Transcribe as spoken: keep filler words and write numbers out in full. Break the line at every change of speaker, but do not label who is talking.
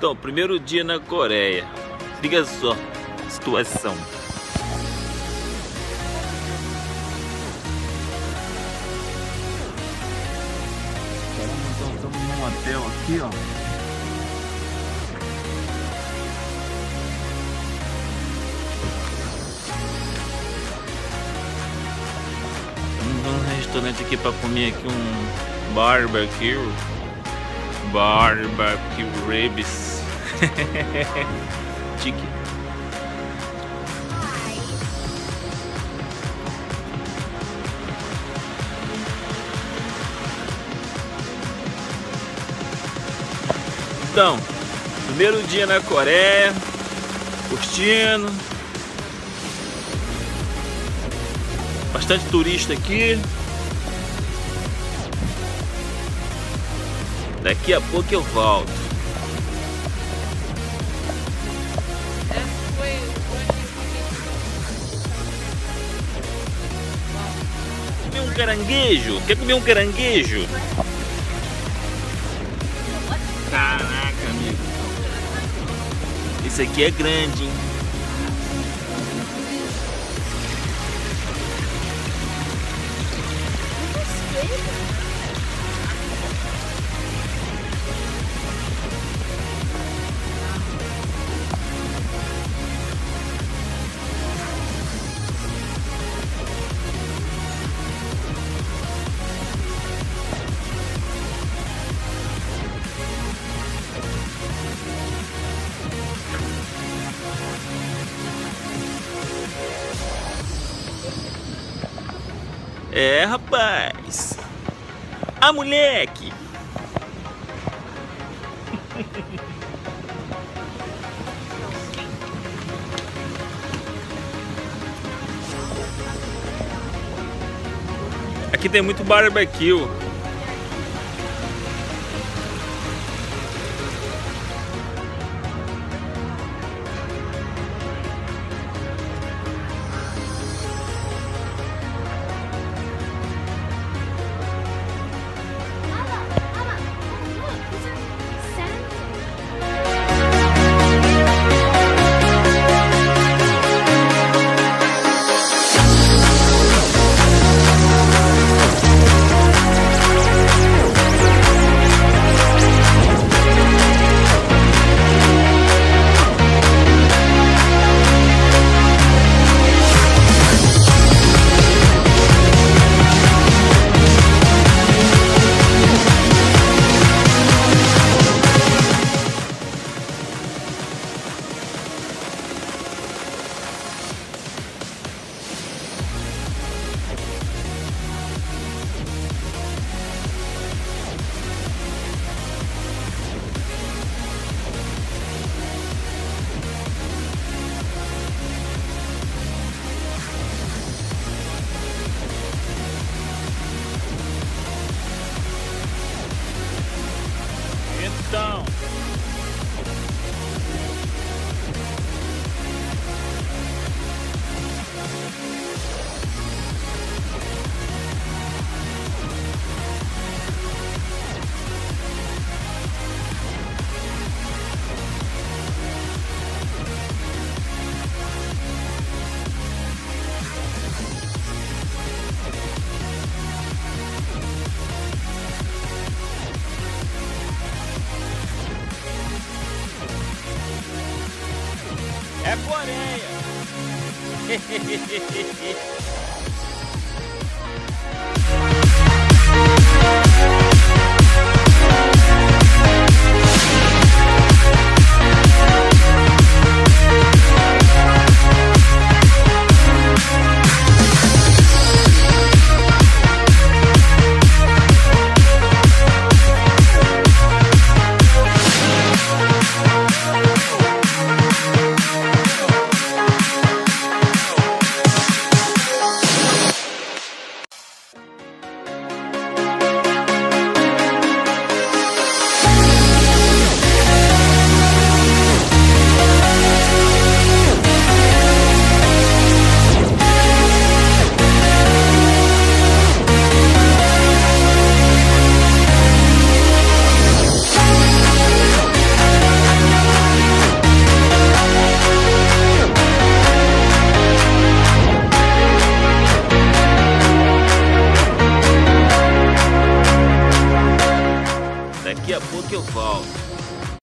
Então, primeiro dia na Coreia. Liga só a situação. Então, estamos num hotel aqui, ó. Vamos num restaurante aqui para comer aqui um barbecue. Barbecue ribs. Chique. Então, primeiro dia na Coreia, curtindo. Bastante turista aqui. Daqui a pouco eu volto. Comer um caranguejo? Quer comer um caranguejo? Caraca, amigo. Esse aqui é grande, hein? É, rapaz. Ah, moleque. Aqui tem muito barbecue. Então, é Coreia. daqui a pouco eu volto.